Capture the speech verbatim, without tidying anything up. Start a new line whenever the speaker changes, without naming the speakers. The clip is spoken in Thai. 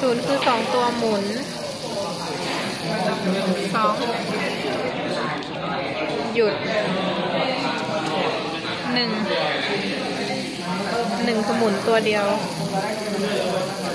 ศูนย์คือสองตัวหมุนสองหยุดหนึ่งหนึ่งคือหมุนตัวเดียว